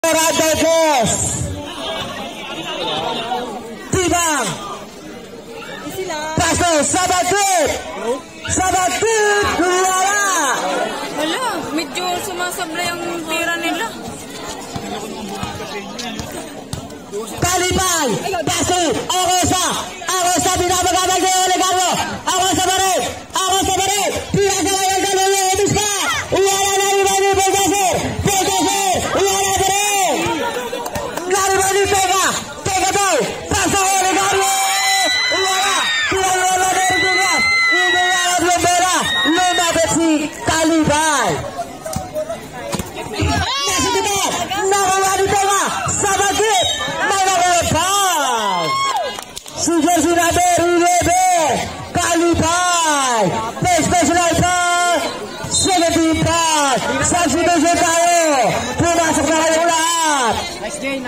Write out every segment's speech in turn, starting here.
Radagos Timang Paso Sabatut Juara. Wala, medyo sumasabla yung tira nila. Kalipay Paso Arosa binabagabag ni Olegardo. Arosa Baret tira sa layang dalawa Emis pa Uwala na Ribani Belgasir Uwala pa rin Ribani Tega daw Paso Olegardo Uwala tira na layang dalawa Uwala Lombera lumabot si Kalipay. Nasa dito nakuha ni Tega sa bagit may nakuha si Jersey Nader Ulebe Kalipay special for 17 pass. Substitution tayo. Pumasok na kayong lahat. Nice game.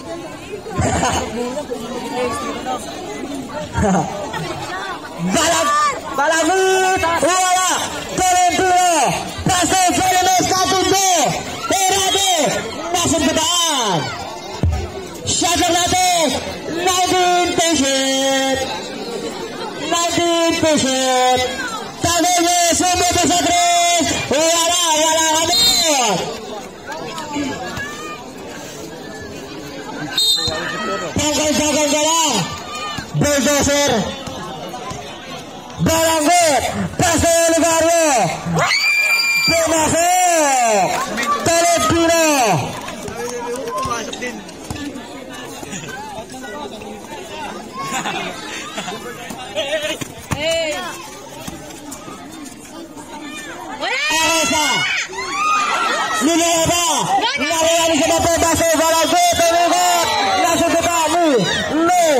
Balagut Uwala Tolentino Paso Fernandez Katundo Herade masuk ke depan. Shuttle natin 19 patient tangannya sumber besar terus Uwala hadir pangkal jalan bulldozer Balanggut Paso Olegardo Pemasok Tolentino Arosa Lileba Nariani sama Paso Balanggut Tolentino langsung ke tamu Luis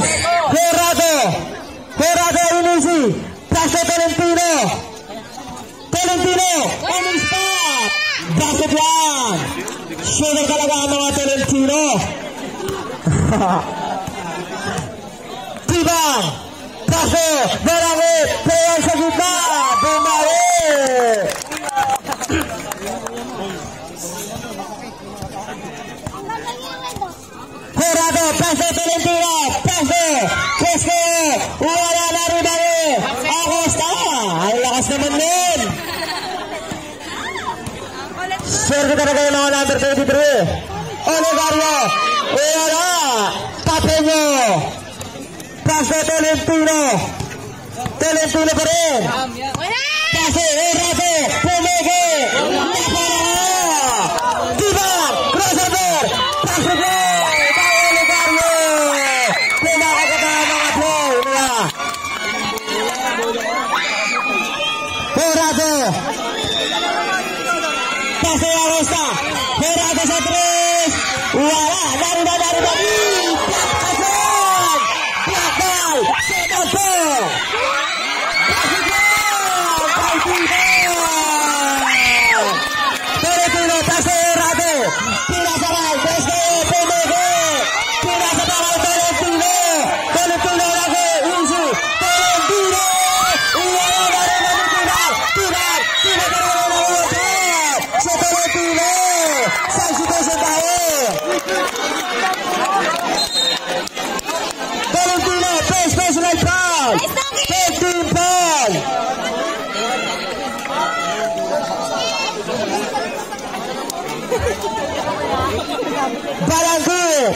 Herado Inisi Paso Tolentino on spot basket lang sugar talaga ang mga Tolentino. Tibang Paso Balanggut peluang sa gitna bumalik Herado Paso Tolentino Kesko Uwala na Ribani Acosta ang lakas naman nun. Serve talaga yung mga number 23 Olegardo Uwala Papeño Paso Tolentino pa rin Paso Herado Pumege Tibang crossover Paso Olegardo pinakaganda mga play nila Herado Paso Arosa Herado sa 3 Uwala dari Blackball Semoto Tolentino Paso Herado pinasabay Kesko Pumege pinasabay Tolentino lagi Insi Tolentino Uwala dari Tibang sa Tolentino substitution tayo Tolentino personal foul 15 foul Balanggut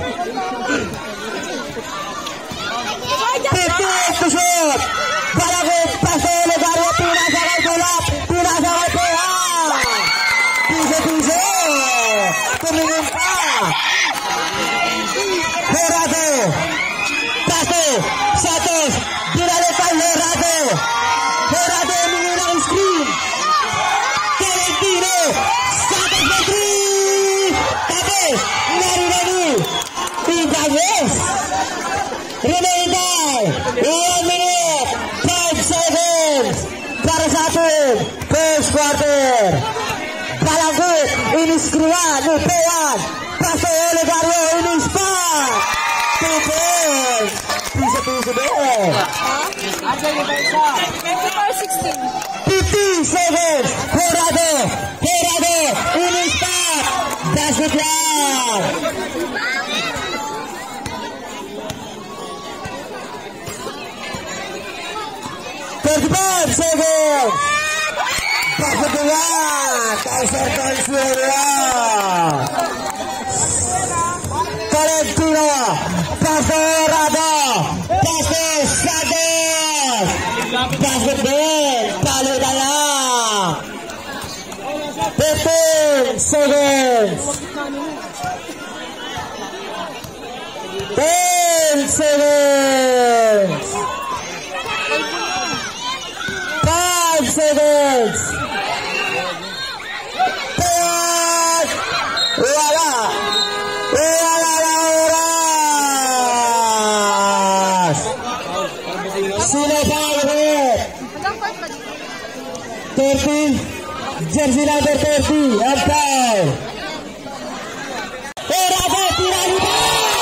58 to shoot Balanggut Paso Olegardo pinasakay tulap pinasakay pehan piso tumingin pa Herado Paso Santos dinalik kay Herado humingi ng screen Tolentino Santos na 3 tabi Narinani Pinagos remaining time 1 minute 5 seconds para sa atin first quarter. Balanggut iniskruan ni Pewan Paso Olegardo inispan 2 points piso din 50 seconds Herado inispan Basket lang. 35 seconds. Basket lang. Kaiser Consuela. Tolentino. Pasorado. Basket Santos. Basket din. Palo na lang. 15 seconds. 10 seconds. 5 seconds. 10. Wala. Wala na oras. Sino pa ulit? 30. Jersey number 30. Up down. Orado. Pinalita.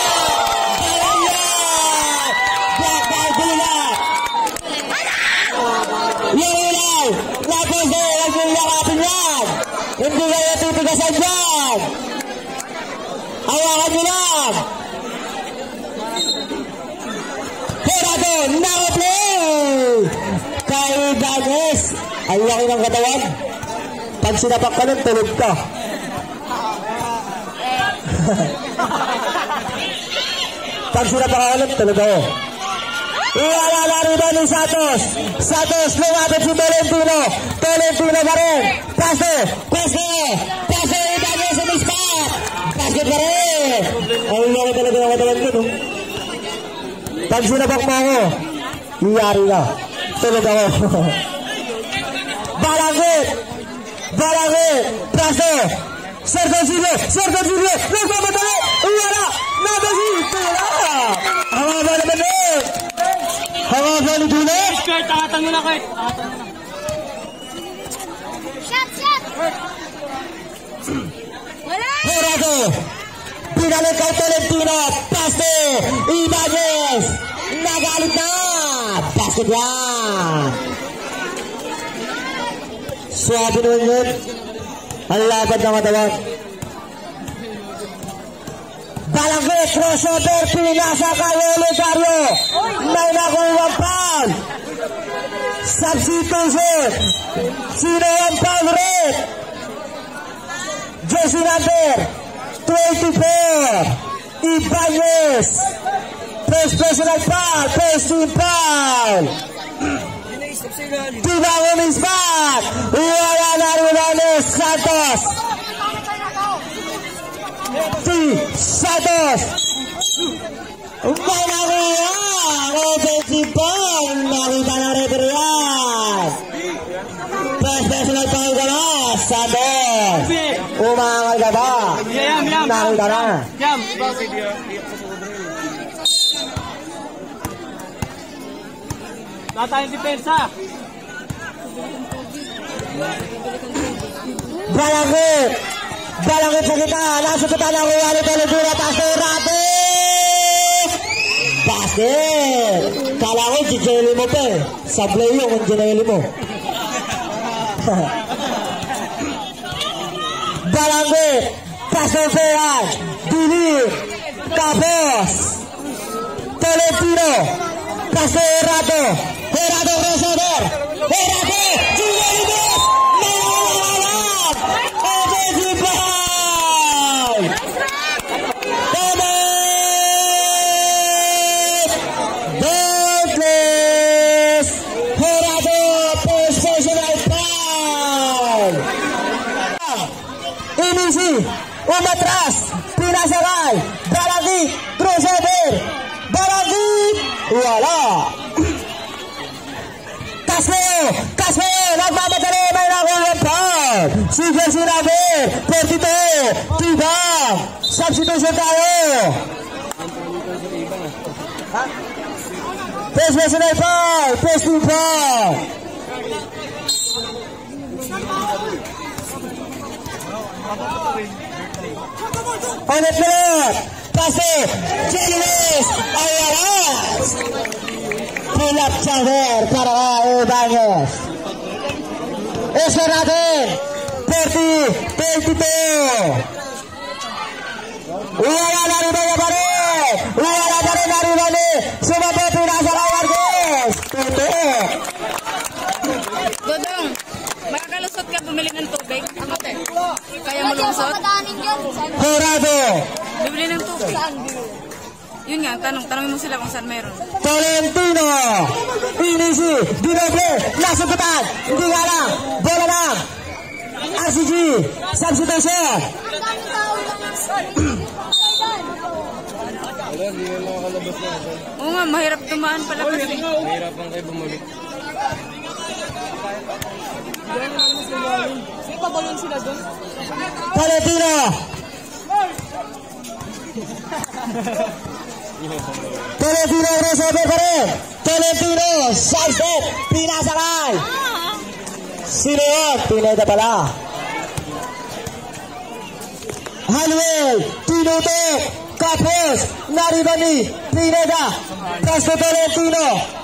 Hindi kayo titigasan dyan. Hawakan nyo lang. Orado, nakaplay. Kay Danes. Ang laki ng katawan. Pag sinapak ka nun, tulog ka. Pag sinapak ka nun, tulog ako. Iwala na rin ni Santos. Santos, lumapit si Tolentino. Tolentino pa rin. Paso. Idanes sa mispat. Basket pa rin. Ang laki talaga ng katawan ko, no? Pag sinapak mo ako, iyari ka. Tulog ako. Balangit. Paso. Sergio. Nagmamadali. Iwala. Nagmamadali. Ang mga naman eh. Hawa ba ni Dunay? Kurt, angatan mo na, Kurt. Shot! Wala! Orado! Pinalik kay Tolentino! Paste! Ibanez! Nagalit na! Basket yan! Swabe naman yun. Ang lapad ng katawan. Balangit, crossover, pinasa kay Olegario. May nakuha foul. Substitution. Sino ang foul red? Jersey number 24. Ibanez. First personal foul. First team foul. Tibango mispat. Wala na Rudanes Santos. Santos! May nakuha! Offensive ball! Nakita ng referee yan! First personal foul ka na! Santos! Umangal ka ba? Nakita na! Tatayong depensa! Balangit sa kita, nasa kita na kuha ni Tolentino, Tasorate! Basket! Kala ko, Ginelli mo pa eh. Sablay yung kung Ginelli mo. Balangit! Tasoferan! Dili! Tapos! Tolentino! Tasorate! Herado Rosador! Herado! Ginelli mo! Umatras, pinasakay, Balangit, crossover, Balangit, wala. Casco, nagmamadali, may nakuha foul. Si Jersey number 42, Tibang, substitution tayo. First personal foul, first team foul. Ulit, pase, Jelis, Ayaras. Pull up Chaver para kay Ibanez. Eso natin, 30-22. Wala na rin ba pa rin? Wala pa rin na rin ba ni? Sumabot pinasa kay Marquez. Tutuo. Dodong, makakalusot ka bumili ng tubig? Kaya mo lumusot? Jurado. Bibili ng tubig. Yun nga, tanongin mo sila kung saan meron. Tolentino. Inisi. Dinoble. Nasukutan. Hindi nga lang. Bola lang. RCG. Substitution. Oo nga, mahirap tumaan pala kasi. Mahirapan kayo bumalik. Tolentino. Tolentino reserve pa rin. Tolentino. Side step. Pinasakay. Sino yun? Pineda pala. Halway. Tinutok. Kapos. Naribani. Pineda. Castro Tolentino.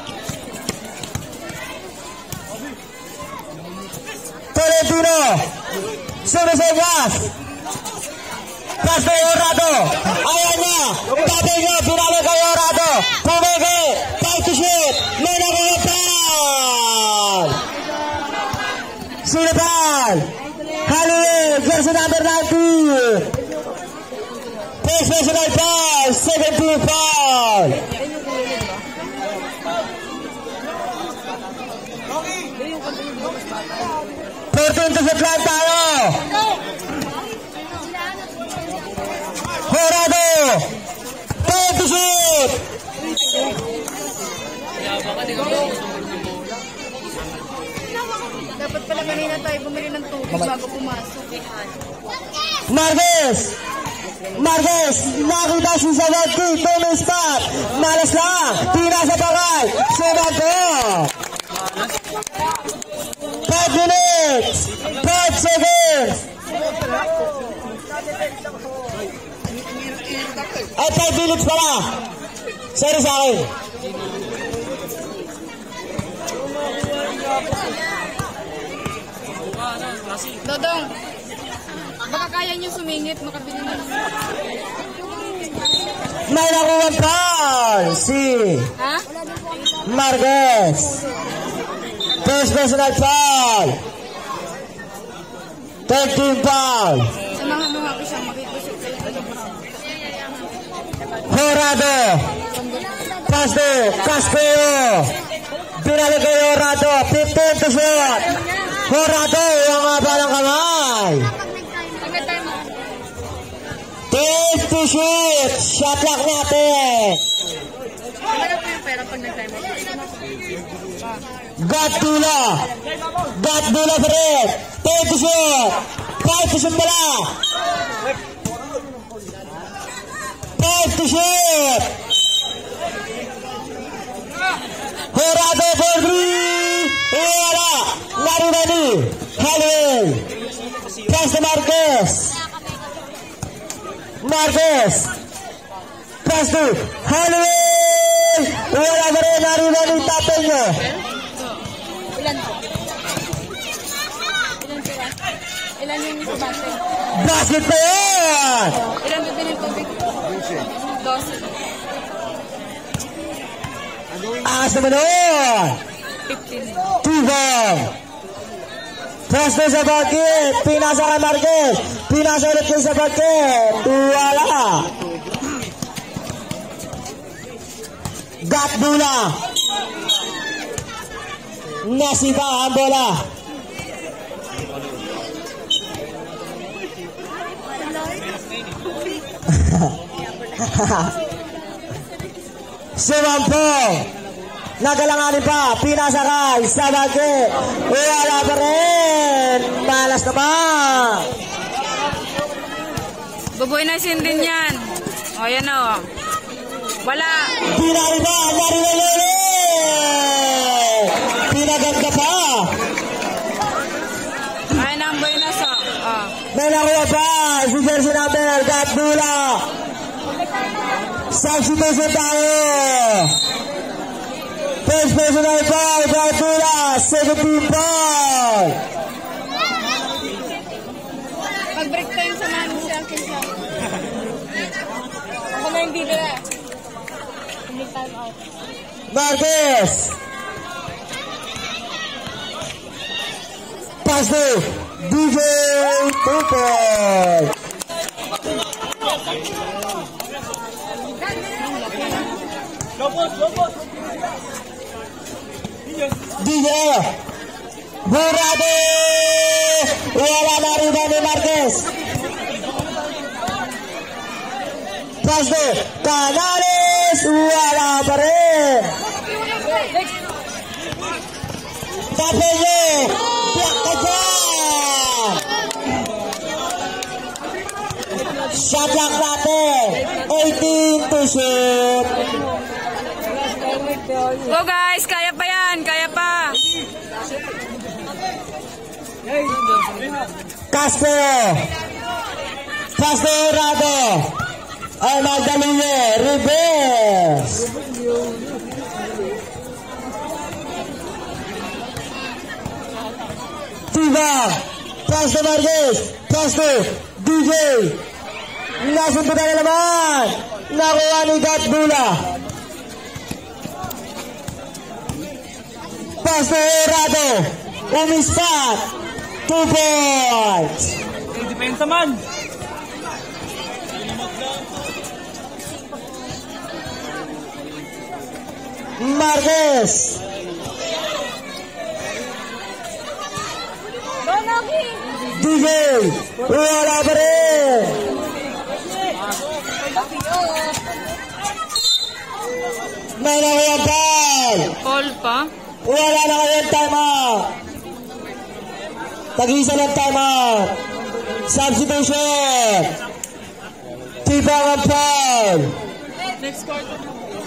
Tolentino. Sumisegas. Castro Orado. Ayan na. Tatay nyo. Pinalo kay Orado. Pumigi. Fight to shoot. May nakakapal. Sinapal. Halway. Jersey number 19. First personal foul. 17 foul. To shoot lang tayo. Horado. 10 to shoot. Dapat pala kanina tayo bumili ng tubig bago pumasok. Marquez. Marquez. Nakita si Zawadi. Tuming spot. Malas lang. Pinasa pakay. Sumato. 5 minutes. 5 seconds. Ay, 5 minutes pala. Sorry sa akin. Dodong, baka kaya nyo sumingit, makabili na. May nakuha foul. Si Ha? Marquez. First personal foul. 13 foul. Samahan mo nga ko siyang makikisip kayo. Horado. Castro. Binalik kay Horado. 15 to shoot. Horado. Yung nga ba ng kamay? 10 to shoot. Shot lock natin. Ano po yung pera pag nag-time out? Gatdula pa rin. 10 to shoot. 5 to shoot pala. 5 to shoot. Horado for 3. Wala. Narunani. Halway. Pass to Marquez. Pass to Halway. Wala pa rin. Narunani. Tapin nyo. Ilan po? Ilan yung isa base? Basket pa yan. Ilan bibili ng tubig? 12. Angas naman nun. 15. Tubong. Presto sa bagit. Pinasa kay Marquez. Pinasa ulit kayo sa bagit. Wala. Gatdula. Nasiba ang bola. Sumampong. Nagalanganin pa. Pinasakay sa bagay. Wala pa rin. Malas naman. Bubuinasin din yan. O, yan o. Wala. Pinariba. Narinalili. Pinaganda pa. Kaya na ang buinas o. May nakuha pa. Si Jersey number. Gatdula. Substitution tayo. First personal foul. Gatdula. 17 foul. Pag break time, samahan mo si akin sa... dito na. Marquez. Pass to DJ Tupol. DJ Burade. Wala na rin ni Marquez. Pass to Canales. Wala pa rin. Tapos Black ka dyan. Shot lang natin. 18 to shoot. Go guys, kaya pa yan, kaya pa. Castro Rado. Ay magdalinye. Reverse. Tiba. Castro Marquez. Castro. DJ. Nasuntutan na naman. Nakuha ni Gatbula. Castro Rado. Umispat. 2 points. Depensa man. Marquez. DJ. Wala pa rin. May nakayantay. Call pa. Wala na kayong time out. Tag-isa lang time out. Substitution. Tibang ang foul. Next quarter.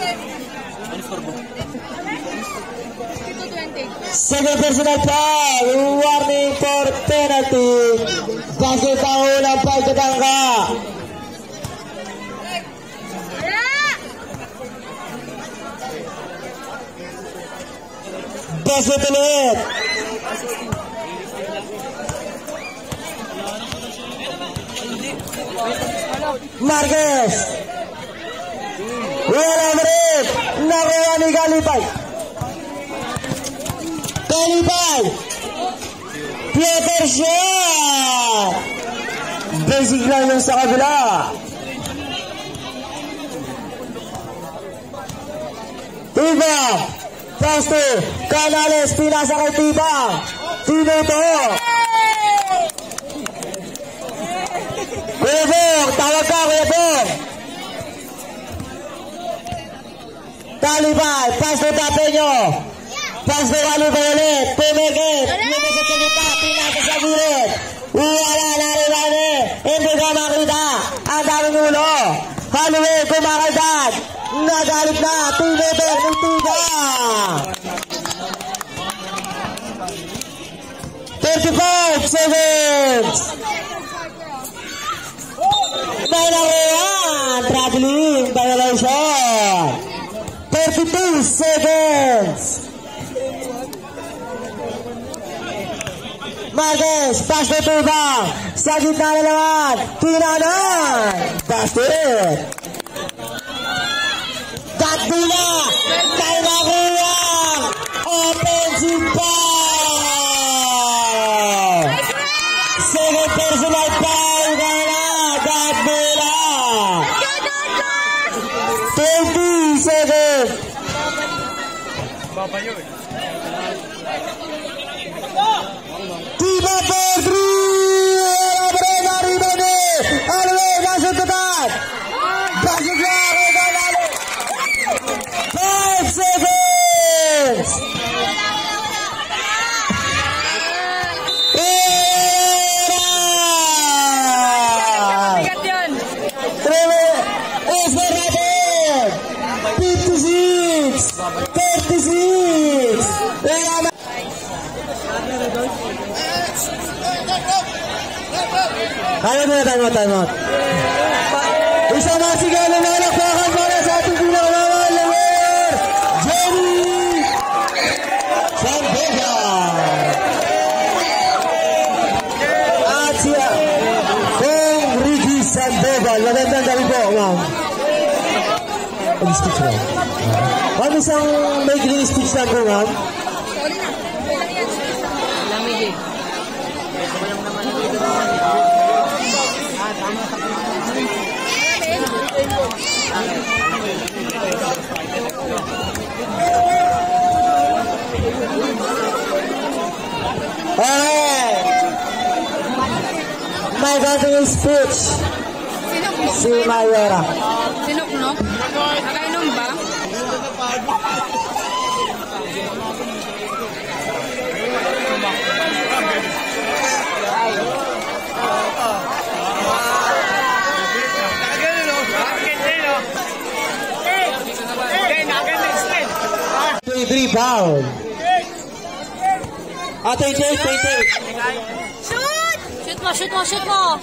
Second personal foul. Warning for penalty. Basket ang unang pagkatangka. Basket ulit. Marquez. Wala pa rin. Nakuha ni Galipay. Galipay. Pieter shot. Basic lang yung sa kabila. Tiba. Pasto. Canales. Pinasa kay Tiba. Tinuto. Kuya Bong. Tawag ka Kuya Bong. Galipay. Pasto Tapeño. Pasto Galipay ulit. Pumigit. Lumit sa salita. Pinasa sa gurit. Wala na rin namin. Hindi ka makita. Ang daming ulo. Halloween kumakagad. Nagalit na. Tinuto. Nitiga. 35 seconds. May nakuha. Traveling violation. 32 seconds. Marquez, pass to Tubang. Sa gitna na naman. Tinanan. Basket. Gatbula. May nakuha. Offensive foul. Second personal foul. Gatbula. 20 seconds. Tiba for 3. Abrena ribone. Alwe nasuntutan. Basket lang. 5 seconds. Bigat yun. 56. 36. Kaya mo na time out. Isang masigaw na nalakpakan para sa ating pinakamamahal na player, Jenny Sanvega. At siya, Kong Ricky Sanvega. Magandang gabi po, ma'am. Stitch lang. Ma'am, isang may green stitch lang po, ma'am. Lamig eh. Alright! My country is Stitch. Si Mayora. Sinuknok? Nakainom ba? $23 pound. 28. Shoot mo! Shoot!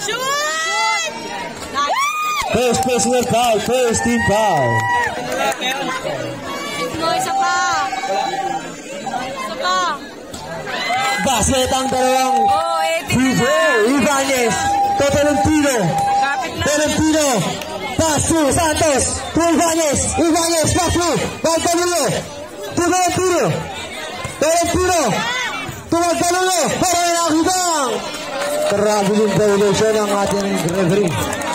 First personal foul, first team foul. Shoot mo! Isa pa! Basket ang dalawang Oh, 18 na lang! Ibanez to Tolentino. Kapit na! Tolentino. Pass to Santos. To Ibanez. Pass to Magdaleno. To Tolentino. To Magdaleno. Para na nakibang. Grabe yung violation ng ating referee.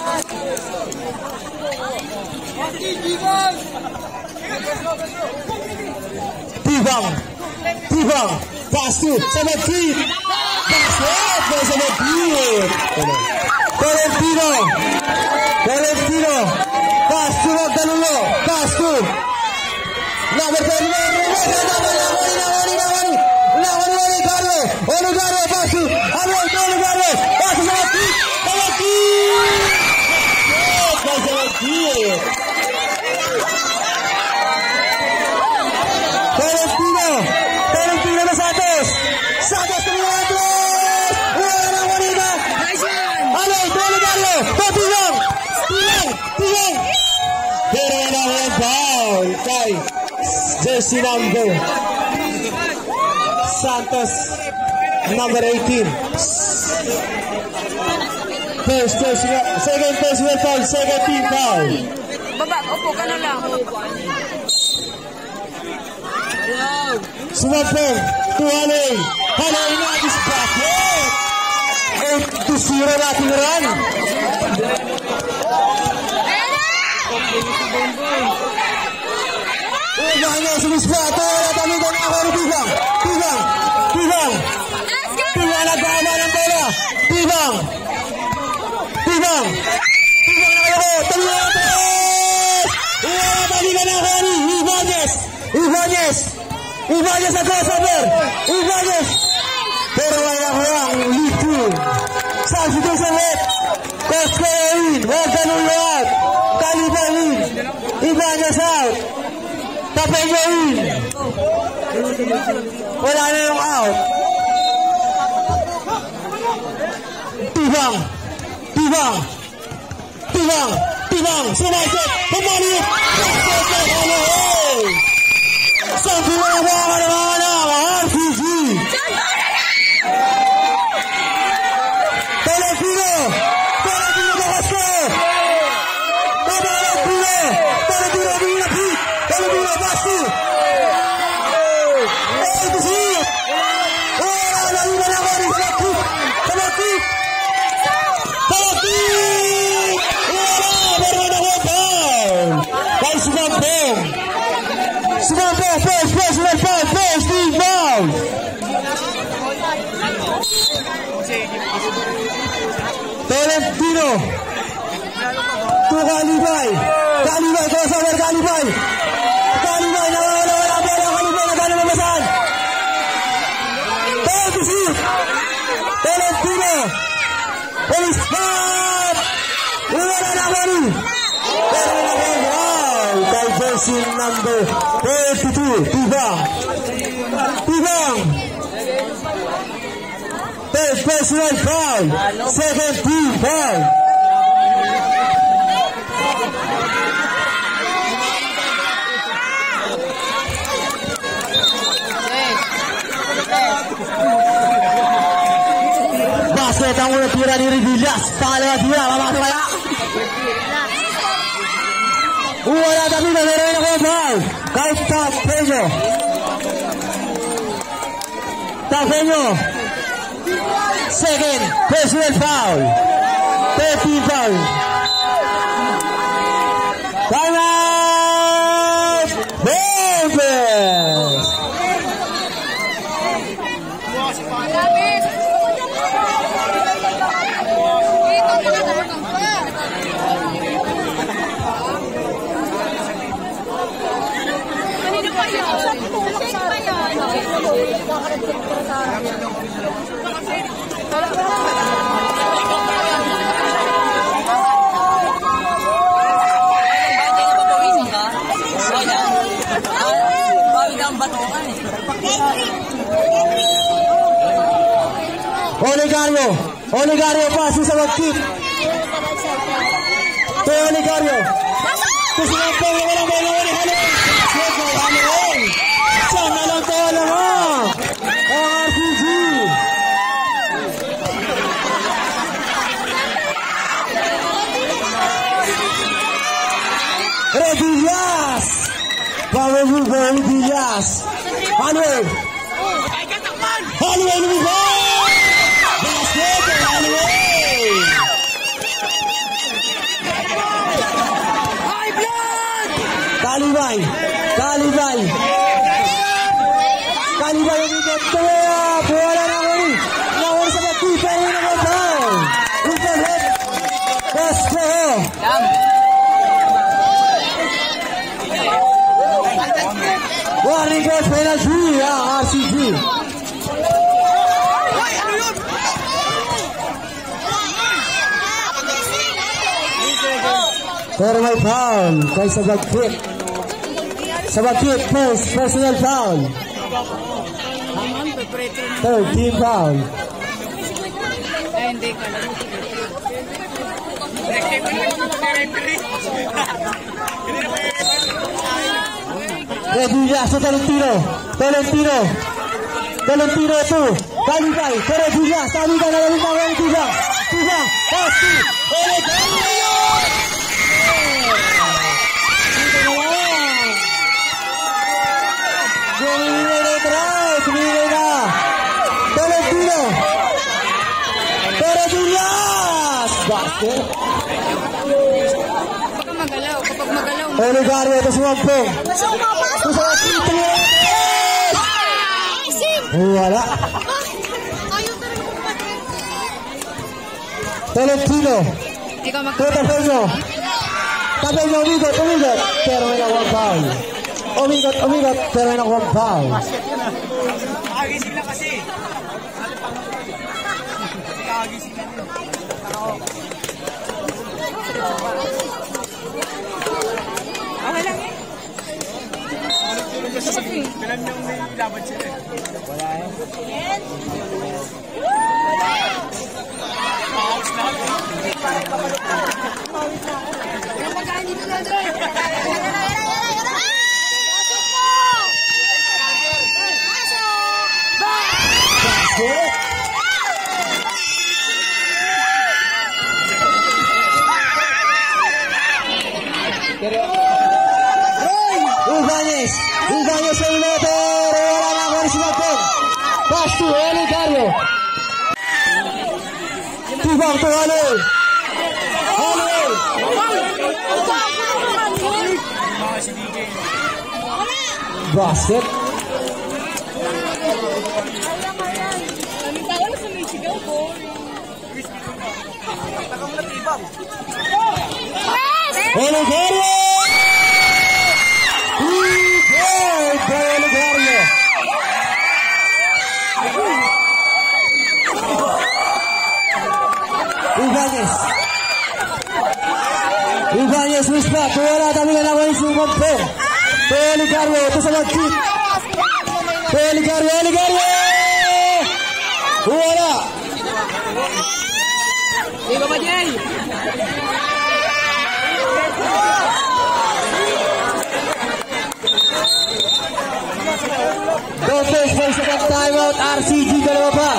Tibang. Pass to sa mag-feet. Basket. Sa mag-feet. Tolentino. Pass to Magdaleno. Pass to number 10. Olugaro. Pass to Olugaro. Pass to mag-feet. Tolentino na Santos na mga atros. Wala na Juanita. Nice one! Olugaro. Tilang. Pero wala ko yung foul kay jersey number Santos, number 18. Second personal foul, second team foul. Baba, upo ka na lang. Sumapong, Haloy na this bracket. 8-0 nating run. Umahanyo sa misplato. Natamigan na ako ni Tibang. Tibang nagkakama ng bola. Tibang na kayo. Tamigan na ako ni Ibanez na crossover. Pero wala ko ang lead team. Substitution rate. Coach Kain. Huwag ganun lahat. Kalibay in. Ibanez out. Tapenyo in. Wala na yung out. Tibang. Sumaset. Pumalik. Saan pinagawa ka naman ang RCG? Tolentino bakas ko. Tolentino binapit. Tolentino basti. Naliman ako rin sa tip. Tolentino. Meron ako foul. Kay Sumampong. First team foul. Tolentino. To Kalibay, crossover Kalibay. Nawawala bola. Kalibay nagkano mabasan. Tolentino. Police stop. Wala na Mari. Kay jersey number 32, Tibang. Third personal foul, second team foul. Basket ang unang tira ni Revillas. Pangalawa tira, mamasa kaya. Wala tapi meron ako foul. Kay Tapeño. Tapeño. Second personal foul. 13 foul. Time out. Memphis. Oligario pasi sa mag-keep. To Oligario. Kusinapang na walang bola ni Halong. Seko, Halong. Saan na lang to Halong ha? Ang RPG. Redillas. Powerful for Redillas. Manuel. Manuel lumibay. Basket kay Manuel. Kalibay. Kalibay yung ikot. Wala na ako rin. Nawala sa mag-keeper rin ang foul. Overhead. Castro. Warning goal penalty ang RCG. Pero may foul kay Sabagkit. Sabagkit, personal foul. Third team foul. Hindi ka lang. Redillas sa Tolentino 2. Kalibay, Redillas. Sabi ka na lang ang Redillas. Tiba, pasti. Oligario! Tumili na. Tolentino. Redillas! Basket. Kapag magalaw. Oligario ito si Wagpong. Wala. Tolentino. Ikaw Tapeño. Umigot. Pero may nakuha foul. Umigot. Pero may nakuha foul. Nakagising na kasi. Nakagising na. Okay lang eh. Alam niyong may laban sila eh. Wala eh. Pause na. Ubanez sa iloto. Wala na ako rin si Magpong. Pass to Oligario. Tibang to Halong. Basket. Oligario. Ibanez mispat, wala tapi na naman si Magpong. Oligario, ito sa mag-keep. Oligario. Wala. Ikaw ba, Jay? Doses for second timeout, RCG dalawa pa.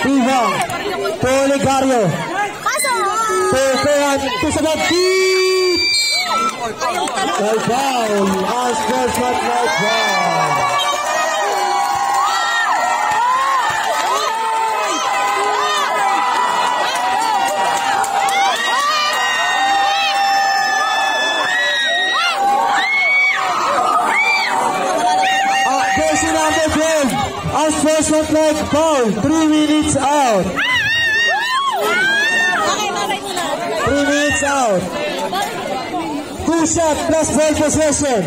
Tibang. To Olegario. To Sabag. No foul. Unsportsmanlike foul. Jersey number 12. Unsportsmanlike foul. 3 minutes out. 3 minutes out. 2 shot plus ball possession.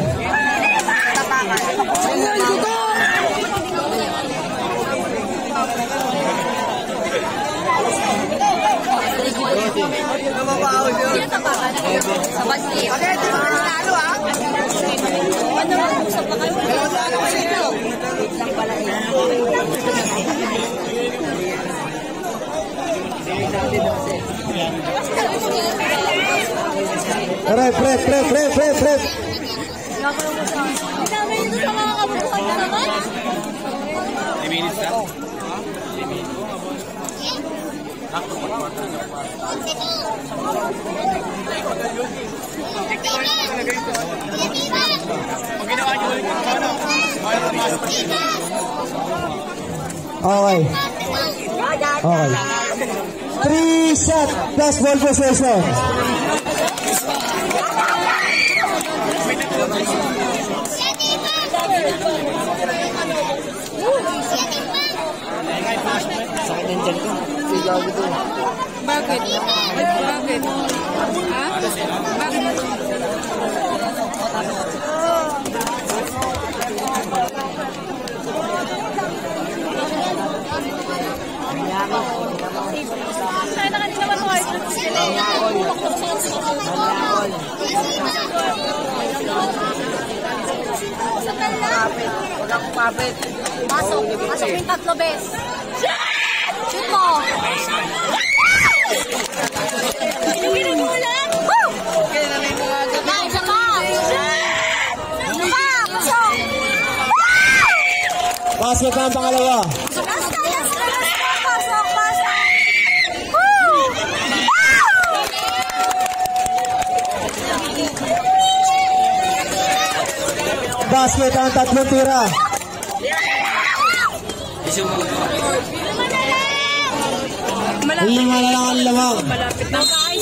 Rep. Okay. 3 shot plus ball possession. Bakit? Bakit? Ha? Bakit? Pasok yung tatlo, bes. Shoot mo. Pinugin mo lang. Isa pa. Pasok. Basket na ang pangalawa. Pasok. Basket ang tatlong tira. Lima na lang ang lamang. Malapit na, guys.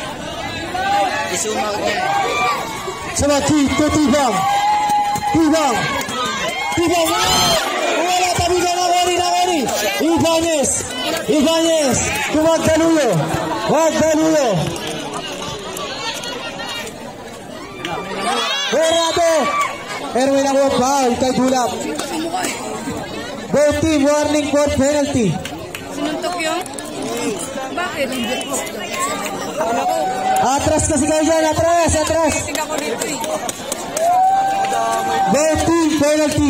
Sabaki, to Tibang. Wala tabi ka na Kori. Ibanez. Wagdaluyo. Herado. Erwin ako foul kay Dulap. Both team warning for penalty. Sinuntok yun? Bakit? Atras kasi kayo dyan, atras. Tingnan ko dito eh. Both team penalty.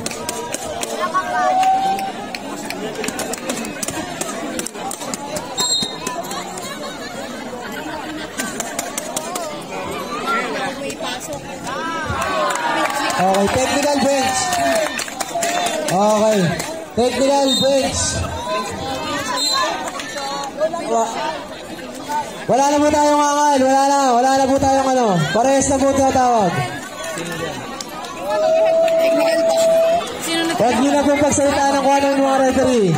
Okay, technical bench. Wala na po tayong angal. Wala na po tayong ano. Parehas na po tinatawag. Huwag nyo na po pagsalitaan ng kung ano yung mga referee.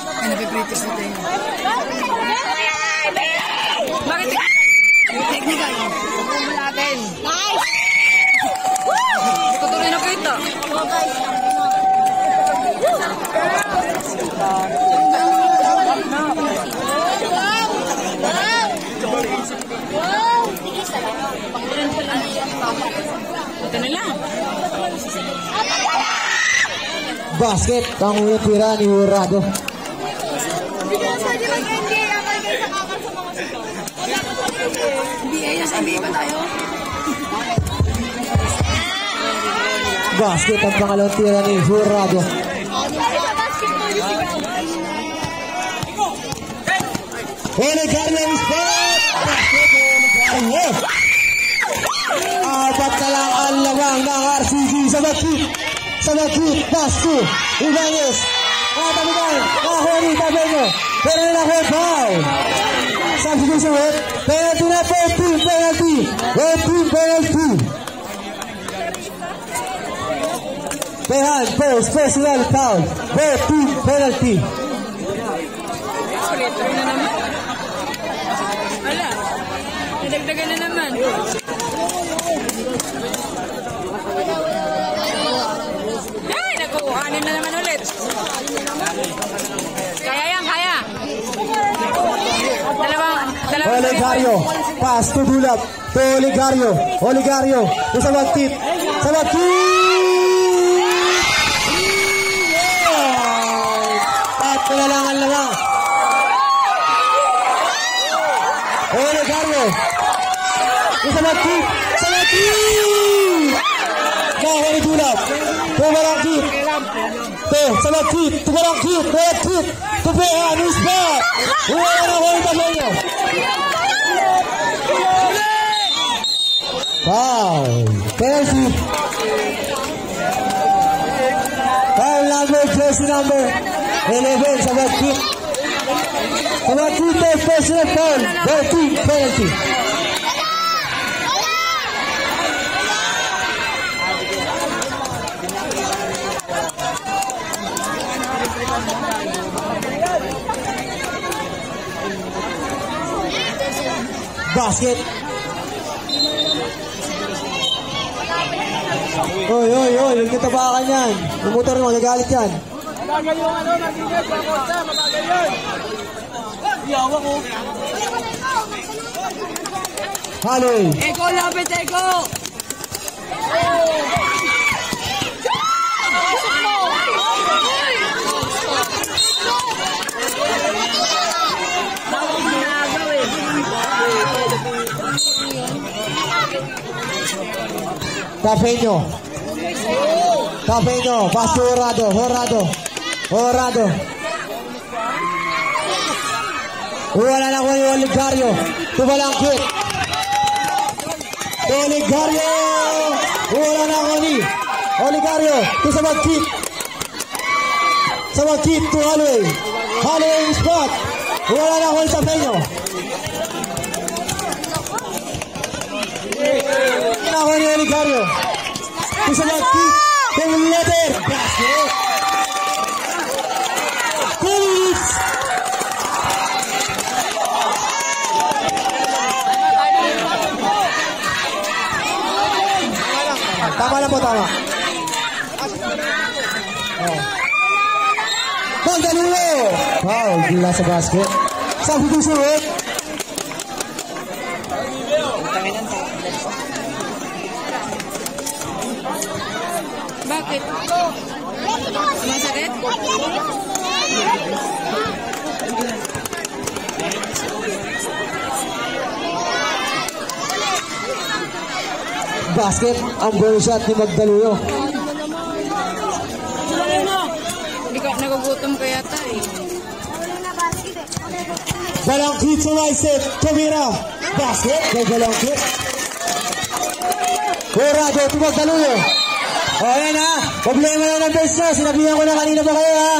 Bakit? Technical. Natin. Nice. Patuloy na ko ito. Ito na lang. Basket. Ang unang tira ni Urado. NBA ba tayo? Basket ang pangalawang tira ni Urado. Olegario spot! Apat na lang ang lamang ng RCG sa bakit. Pass to Ibanez. Nakatamigan. Nakahuli. Tabenyo. Pero na ako foul. Substitution with penalty na 14 penalty. 14 penalty. Behan, first personal foul. 14 penalty. Ulit na naman. Wala. Nadagdagan na naman. Ay, nakuhanin na naman ulit. Kaya yan, kaya. Dalawang Oligario, pass to Dulap, to Oligario, Oligario, sa magtip, sa magtip! At pinalangan lang. Oligario, sa magtip, sa magtip! Gawin ni Dulap, to Barangkit, to sa magtip, to Barangkit, to Behan, who's back? Wala na ko yung tablero. Foul. Penalty. Foul number, jersey number 11 sa Bakit. Sa Bakit, personal foul. 13 penalty. Basket. Oy, huwag katabakan yan. Yung motor mo, nagagalit yan. Mabagal yung ano, Martinez, Bacosta, mabagal yun. Iyawa ko. Haloy. Eko, lapit, Eko! Tapeño, pass to Horado. Wala na ko yung Oligario. Tumalangkit. Oligario. Wala na ko ni Oligario. Sa magkit. To Haloy. Haloy spot. Wala na ko yung Tapeño. Wala na ko ni Oligario. Sa magkit. Yung letter. Basket. Police. Tama lang po, tama. Pagdalulo. Wow, gila sa basket. Substitution with. Bakit? Sumasakit? Basket, ang goal shot ni Magdaluyo. Hindi ka nagugutom ka yata eh. Balangkit sa Maisip. Tumira. Basket. May balangkit. Horado, ito Magdaluyo. O yan ha. Problema lang ng best nyo. Sinabihan ko na kanina ba kayo ha?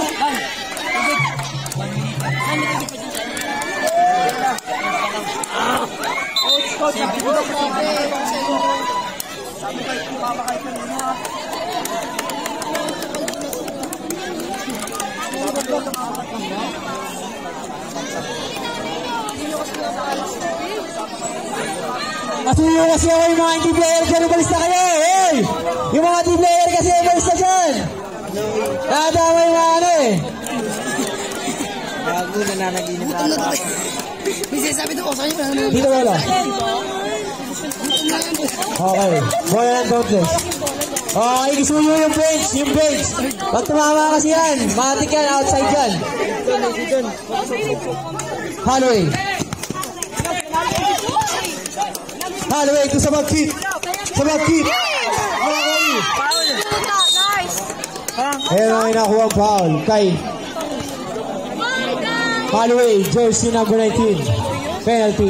Masuyo kasi ako yung mga team player dyan. Umalis na kayo. Hey! Yung mga team player kasi umalis na dyan. Nadama yung mga ano eh. Bago nananaginip na ako. Bisa sabi ito ko sa inyo. Dito wala. Okay. Boy and Douglas. Okay, isuyo yung bench. Pag tumama kasi yan, matik yan, outside yan. Holloway. Holloway, ito sa mag-keep. Ayan ang inakuha ang foul. Kay Holloway, jersey number 19. Penalty.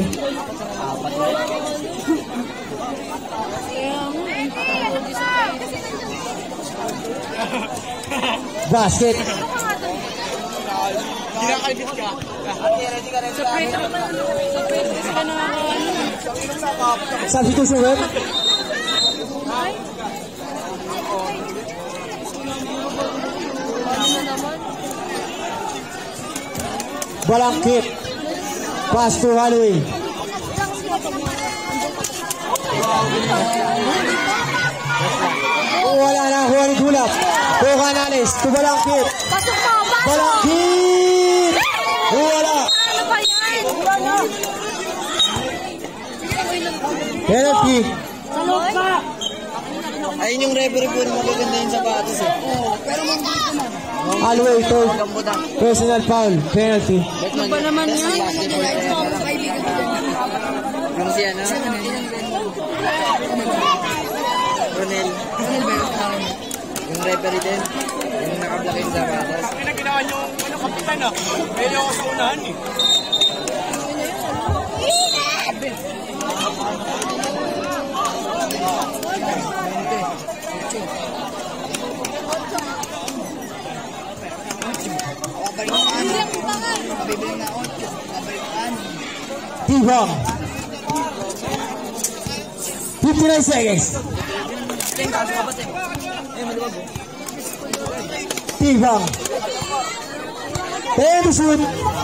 Basket. Kinakaibit ka. Surprise ka na ako. Substitution web. Balangkit. Pass to Halloween. Wala na kuha ni Dulap. To Canales. To Balangkit. Pasok mo, pasok! Balangkit! Wala. Ano ba yan? Penalty. Sa loob ka! Ayun yung referee po na magaganda yung sapatos eh. Halloween to personal foul. Penalty. Ano ba naman yan? Yung siya na? Ronel. Yung referee din. Yung nakablock yung sapatos. Pinaginawa niyo ano kapitan ah. Kaya ako sa unahan eh. Tibang. 59 seconds. Tibang. Penalty shoot.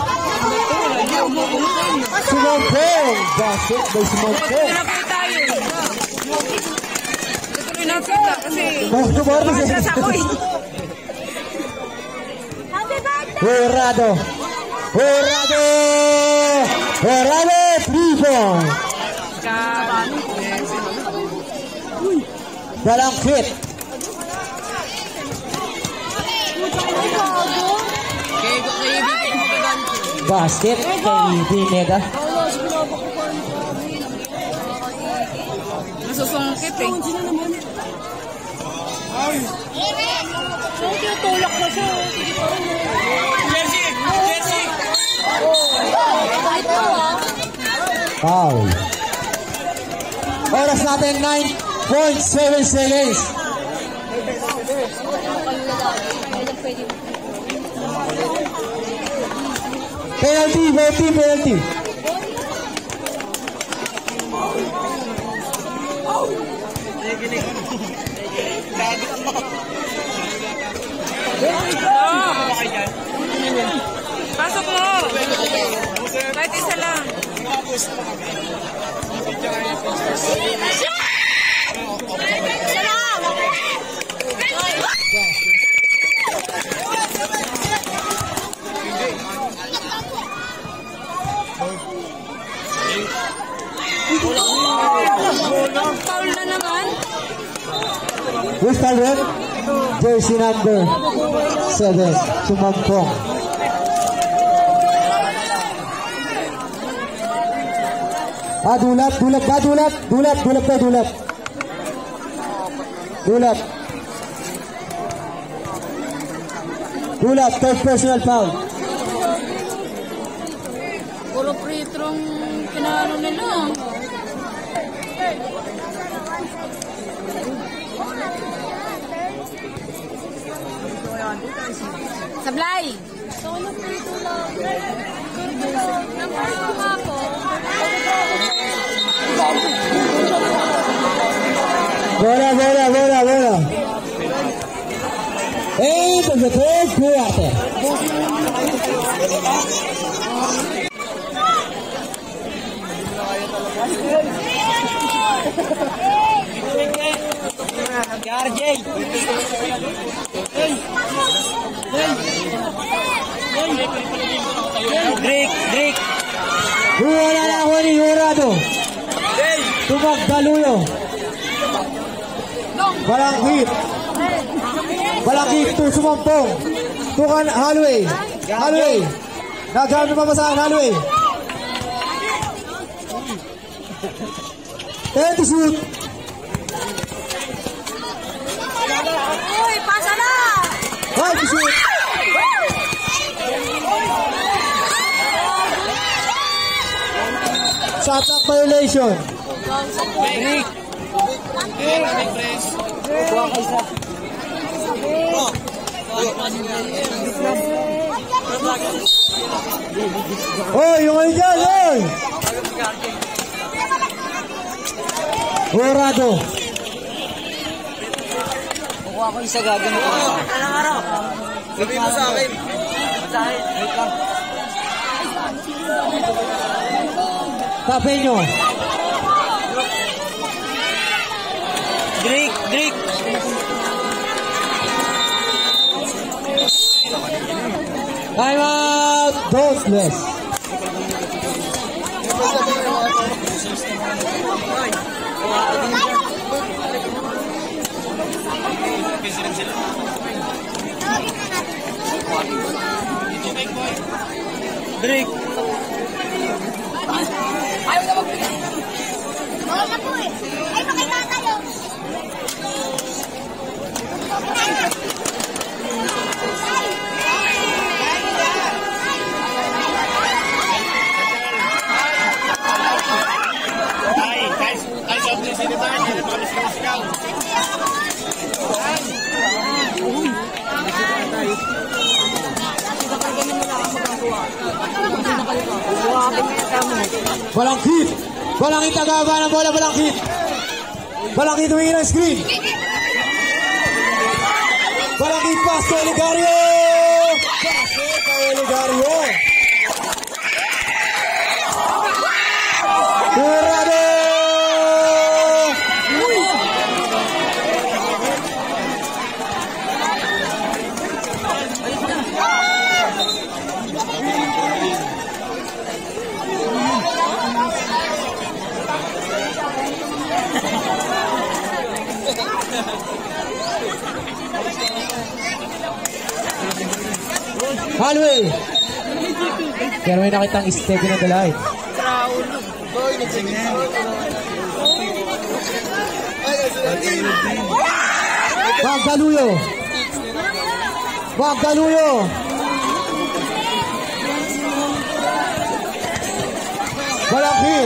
Sumampong. Basket by Sumampong. Tuloy na po tayo. Tuloy na po kasi Mas sa ako eh. Horado. Horado. Horado. 3 points. Balangkit. Basket kay Pineda. Nasusungkit eh. Tulak na siya. Jersey! Kahit mo ah. Foul. Oras natin 9.7 seconds. Penalty, penalty. Pasok mo. Kahit isa lang. Foul na naman. Who's foul red? Jersey number 7, Sumampong. Dulap. Dulap, third personal foul. Puro free throw kinaano nila. Sablay! Bola. Into the third quarter. Drake. Wala na ako ni Horado. Tumagdaluyo. Balangkit to Sumampong. Tukan Halloween. Nagano mabasahan Halloween. Penalty shoot. Uy, pasa na! Penalty shoot. Shot clock violation. Oy, yung ano dyan, oy! Horado. Kukuha ko isa gagawin ko. Anong araw? Sabihin mo sa akin. Wait lang. Tapeño. Drake. Time out. Doseless. Drake. Ayaw na magbigay. Oo na po eh. Ay, pakita tayo. Balangkit. Balangkit ang gaba ng bola. Balangkit. Balangkit tumingin ang screen. Balangkit pass to Oligario. Pass to Oligario. Horado. Hallway. Pero may nakitang step na dalay. Magdaluyo. Magdaluyo. Balangkit.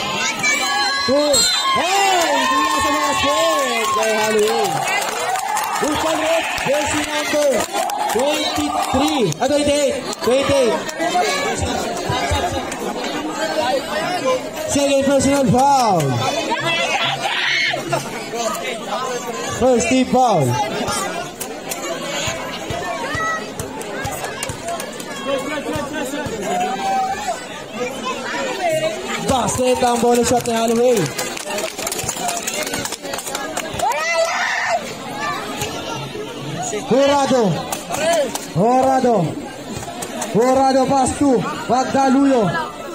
Hey! Hindi na sa basket. Kay Hallway. Upal red. Jersey number 23. 28. 28. Second personal foul. First team foul. Basket ang bonus shot ni Hallway. Horado pass to Magdaluyo.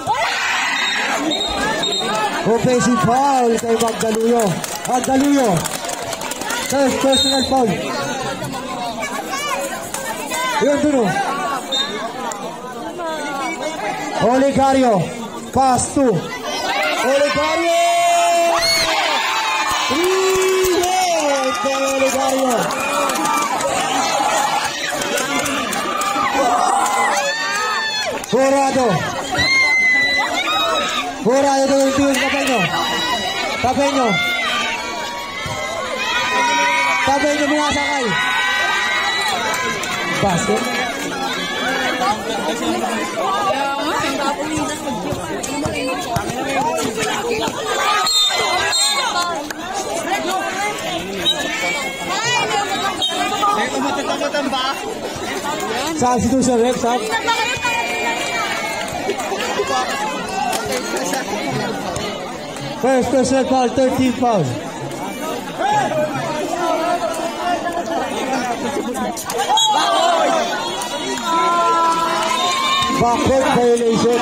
Offensive foul kay Magdaluyo. First personal foul. Yun dun. Oligario. Pass to Oligario. 3-hit kay Oligario. Horado doon yung Tapeño mga sakay. Basket. Substitution ref, sub. First personal foul, 13 foul. Backcourt violation.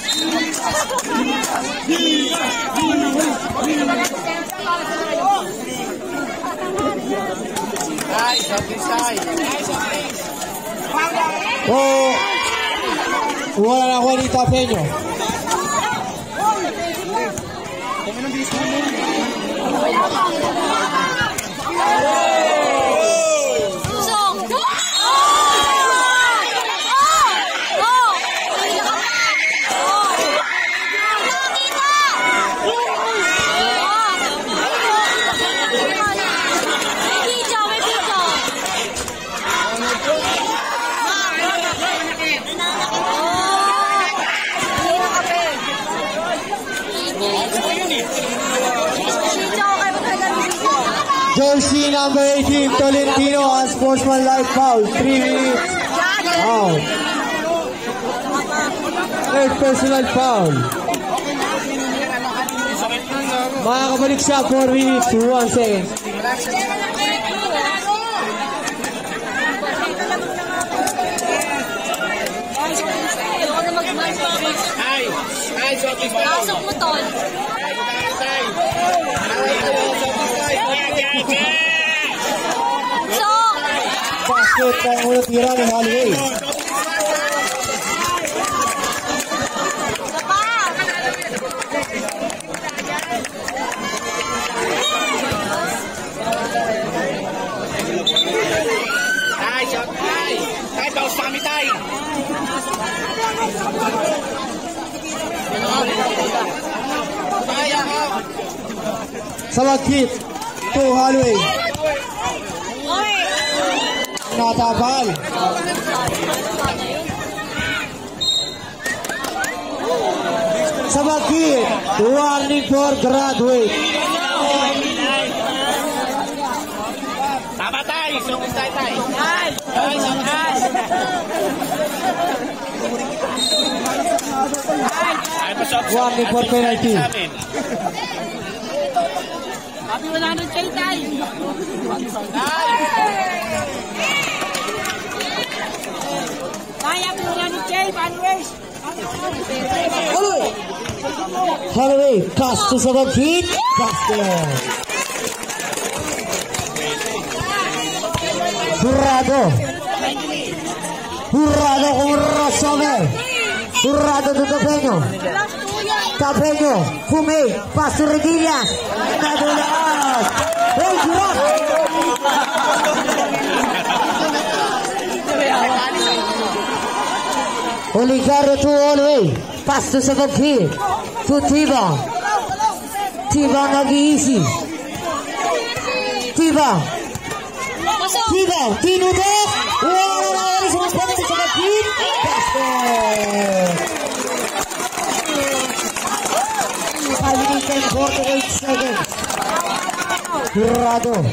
Oh, wala na ako ni Tapeño. Jersey number 18, Tolentino, on sportsmanlike foul. 3 minutes out. Third personal foul. Makakabalik siya 4 minutes, 1 second. Pasok mo, Tol. Basket ang unang tira ng Holloway. Tay, bawas pa kami, tay. Sa mag-hit, to Holloway. Natapal. Sa mag-hit, warning for graduate. Tama, tay. Sungkit tayo, tay. Warning for penalty. Sabi 100K tayo. Kaya po 100K, followers. Holloway, Castro sa mag-hit. Castro. Jurado. Jurado con Rosomer. Jurado de Tapeño. Tapeño. Fumé. Paso Reguillas. Nadulas. ¡Hey, Jurado! Oligarro to Holloway. Pasto sa mag-hit. To Tibang. Tibang nag-iisi. Tibang. Tibang. Tinutok. Wala na wala sa mas pagkat sa mag-hit. Basket. 5 minutes and 48 seconds. Jurado.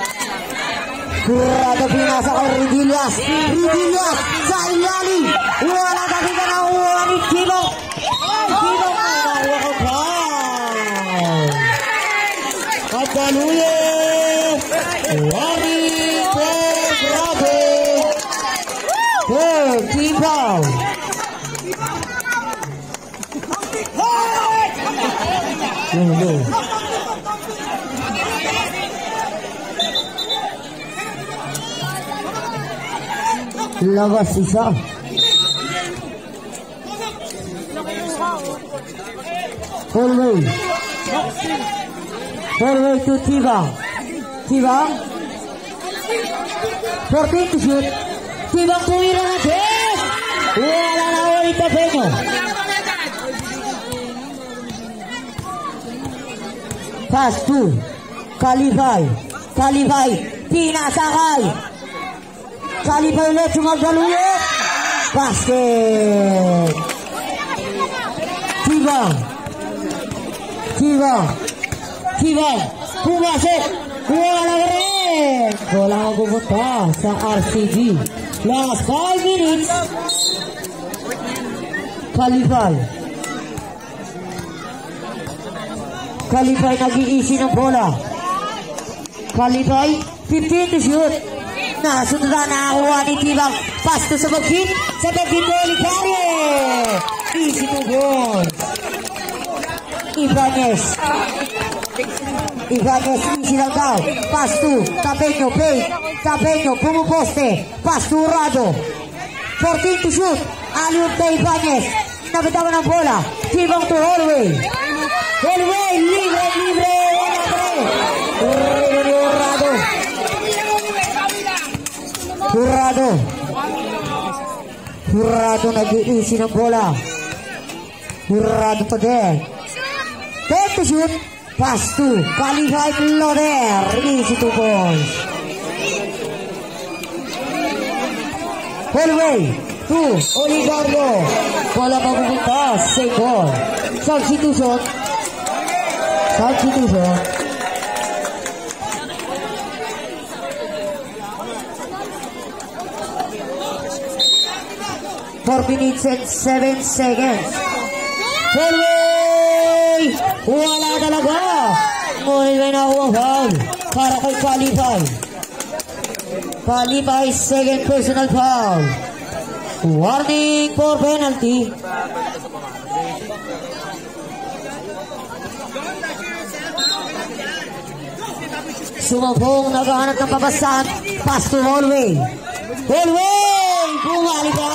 Jurado pinasa kay Ridillas. Ridillas sa ilalim. Wala na kita na uwan ni Tibang. Tibang ay nakuha ko foul. At Daluye. Warning for Bravo. Third team foul. No. Labas isa. Holloway to Tibang. Tibang 14 to shoot. Tibang tumira natin. Wala na ulit Tapeño. Pass to Califay. Califay pinasakay. Califay ulit sumagdaluyo. Basket. Tibang pumasok. Wala rin. Wala mapupunta sa RCG. Last 5 minutes. Califay nag-iisi ng bola. Califay 15 to shoot. Nasundan na nakakuha ni Tibang. Pass to sa mag-hit. Sa mag-hit ni Olicario. Easy to goal. Ibanez, easy lang daw. Pass to Tapeño, Tapeño, pumuposte. Pass to Rado. 14 to shoot. Aliup kay Ibanez. Nabitawan ng bola. Tibang to Holloway. Holloway, libre. Jurado nag-iisi ng bola. Jurado to there. 10 to shoot. Pass to Califay Loder. Easy to balls. Holloway to Oligardo. Bola mapupunta. Same ball. Substitution. 4 minutes and 7 seconds. Hallway! Wala talaga. Ngunit may nakuha foul para kay Kalipay. Kalipay, second personal foul. Warning for penalty. Sumabong, naghahanap ng pabasan. Pass to Hallway. Hallway! Bumalik ka!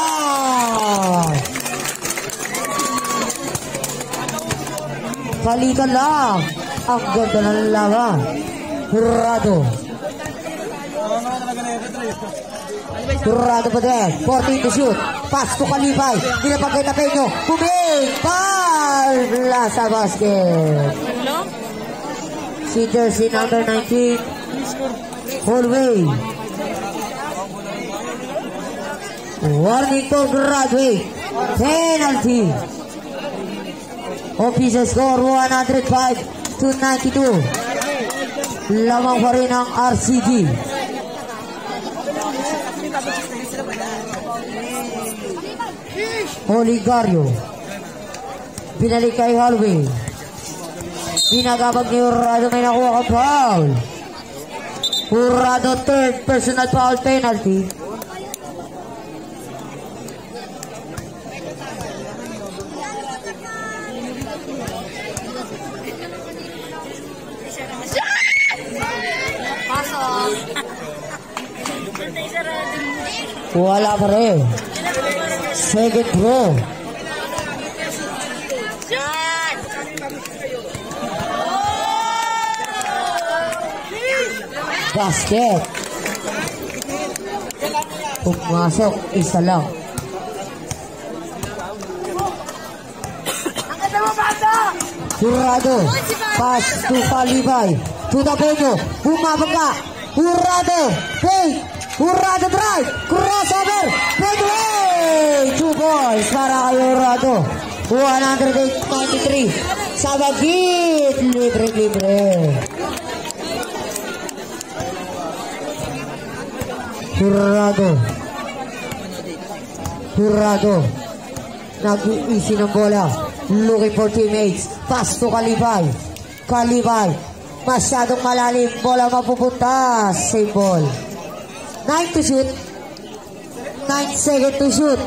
Kalikan lang. Ang ganda ng laban. Hurado. Hurado pa din. 14 to shoot. Pass to Kalipay. Pinapagay na Peño. Buming! Foul! Sa basket. Si jersey number 19. Hallway. Warning to graduate. Penalty. Official score 105 to 92. Lamang pa rin ang RCG. Oligario. Binalik kay Hallway. Binagabag ni Hurado, may nakuha ka foul. Hurado, third personal foul penalty. Wala pa rin. Second row. Basket. Pumasok, isa lang. Hurado. Pass to Kalipay. To the Peño. Bumabag ka. Hurado. Fake. Hurado drive. Crossover. Midway. 2 points para kay Hurado. 108-93. Sa bagit. Libre-libre. Hurado. Hurado. Nag-iisi ng bola. Looking for teammates. Pass to Kalipay. Kalipay. Masyadong malalim. Bola mapupunta. Same ball. 9 to shoot. 9 seconds to shoot.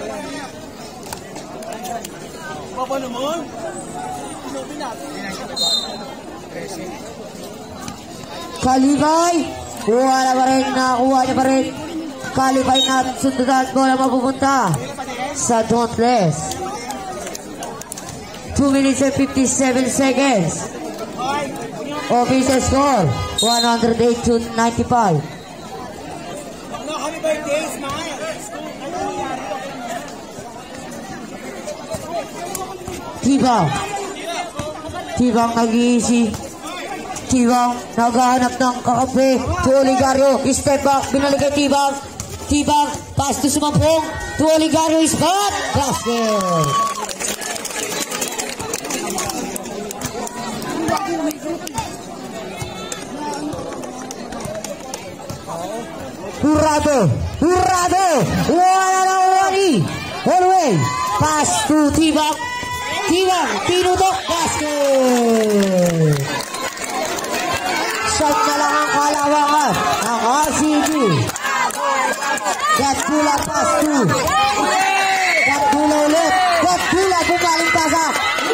Kalipay. Wala pa rin. Nakuha niya pa rin. Kalipay na sundutan. Bola mapupunta sa Dauntless. 2 minutes and 57 seconds. Official score 108 to 95. Tibang nag-iisi. Tibang naghahanap ng kakape. To Oligario. Step back. Binalik kay Tibang. Tibang. Pass to Sumampong. To Oligario. Spot. Basket. Hurado. Hurado. Wala na wali. Hallway. Pass to Tibang. Tibang. Tinutok. Basket. Siyam na lang ang kalawangan. Ang RCG. Gatgula pass to. Gatgula ulit. Gatgula bumaling pasak.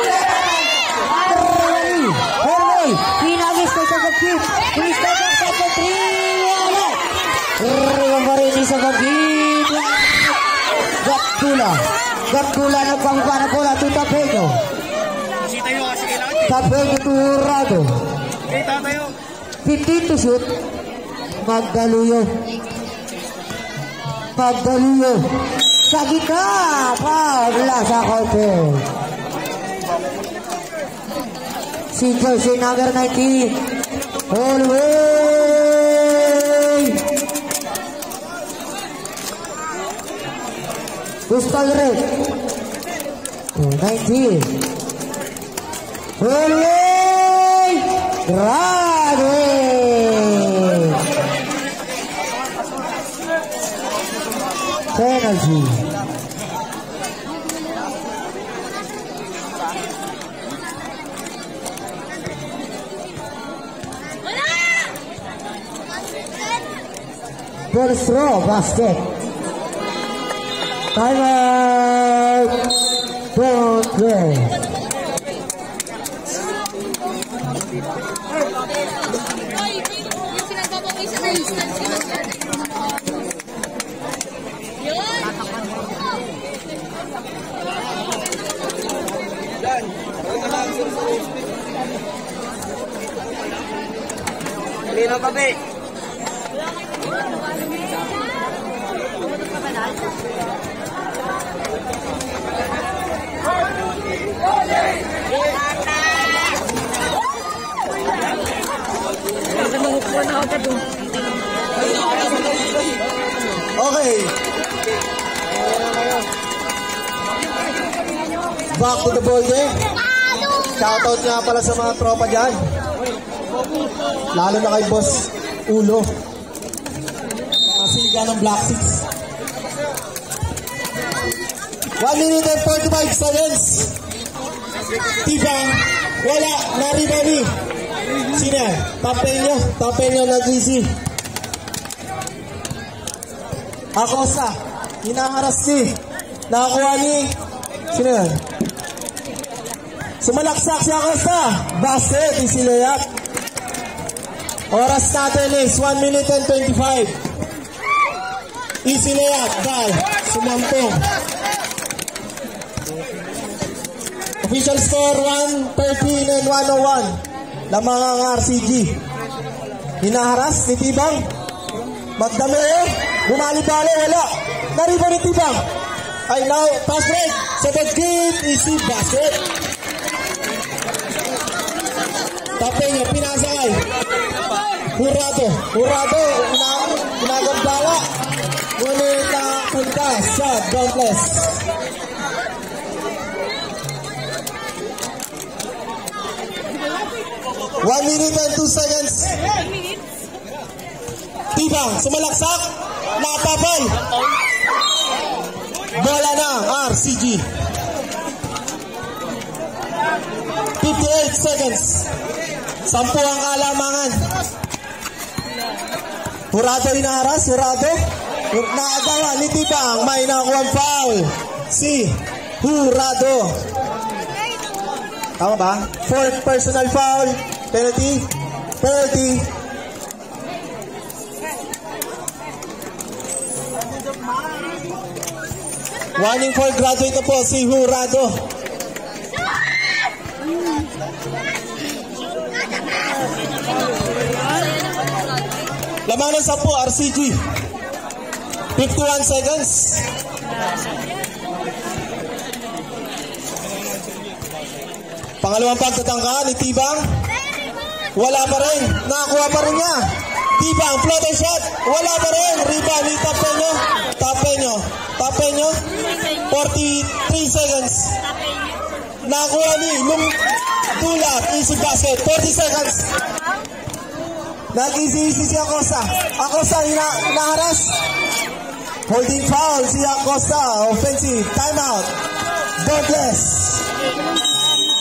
Hallway. Pinagis kay sa pag-keep. Pinagis kay sa pag-3. Riyan pa rin sa pag-keep. Gatgula. Gatgula nagpapapa na bola to Tapeño. Tapeño to Hurado. 15 to shoot. Magdaluyo. Magdaluyo. Sa gitna. Pabla sa counter. Si jersey number 19. Hallway. Gusto rin. 19. Hallway. Graduate. Penalty. First row, basket. Time out. Don't play. Yung pinagpapawisan na instance yun. Yun! Lino kape. Okay. Back to the ball game. Shoutout nga pala sa mga tropa dyan. Lalo na kay Boss Ulo. Kasi ng Black 6. 1 minute and 45 seconds. Tibang, wala, nari-nari. Sino yan? Tapen nyo na GC. Acosta, hinaharas si. Nakakuha ni. Sino yan? Sumalaksak si Acosta. Basket, isilayak. Oras natin is 1 minute and 25. Isilayak, Dal. Sumampong. Official score 113 and 101. Lamang ang RCG. Hinaharas ni Tibang. Magdami eh. Bumali-bali, wala. Nariba ni Tibang. Ay now, pass break. Second kid, easy basket. Tapay niya, pinasakay. Hurado. Ginagambala. Ngunit na punta. Shot, dauntless. One minute and 2 seconds. Tibang, sumalaksak. Napapal. Bola na, RCG. 58 seconds. 10 ang kalamangan. Hurado inaharas, Hurado. Naagawa ni Tibang, may nakuha foul. Si Hurado. Tama ba? Fourth personal foul. Penalty. Warning for graduate na po si Hurado. Laman ng 10, RCG. 51 seconds. Pangalawang pagtatangka ni Tibang. Wala pa rin. Nakakuha pa rin niya. Tibang, floater shot. Wala pa rin. Rebound ni Tapenyo. 43 seconds. Nakakuha ni Lung Dulat. Easy basket. 40 seconds. Nag-easy si Acosta. Acosta hinaharas. Holding foul si Acosta. Offensive. Timeout. God bless.